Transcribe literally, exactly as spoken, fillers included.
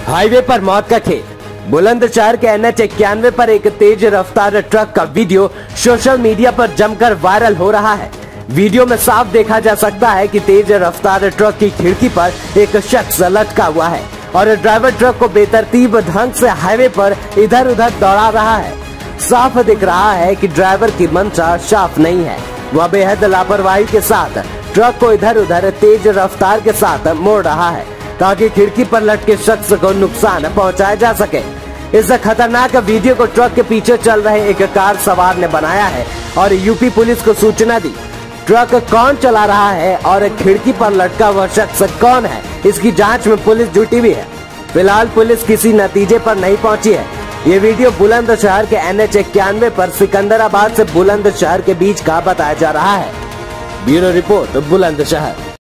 Highway पर मौत का खेल। बुलंदशहर के एन एच इक्यानवे पर एक तेज रफ्तार ट्रक का वीडियो सोशल मीडिया पर जमकर वायरल हो रहा है। वीडियो में साफ देखा जा सकता है कि तेज रफ्तार ट्रक की खिड़की पर एक शख्स लटका हुआ है और ड्राइवर ट्रक को बेतरतीब ढंग से हाईवे पर इधर उधर दौड़ा रहा है। साफ दिख रहा है कि ड्राइवर की मंशा साफ नहीं है। वह बेहद लापरवाही के साथ ट्रक को इधर उधर तेज रफ्तार के साथ मोड़ रहा है ताकि खिड़की पर लटके शख्स को नुकसान पहुंचाया जा सके। इस खतरनाक वीडियो को ट्रक के पीछे चल रहे एक कार सवार ने बनाया है और यूपी पुलिस को सूचना दी। ट्रक कौन चला रहा है और खिड़की पर लटका हुआ शख्स कौन है, इसकी जांच में पुलिस जुटी हुई है। फिलहाल पुलिस किसी नतीजे पर नहीं पहुंची है। ये वीडियो बुलंदशहर के एन एच इक्यानवे पर सिकंदराबाद से बुलंदशहर के बीच का बताया जा रहा है। Bureau report Bulandshahr.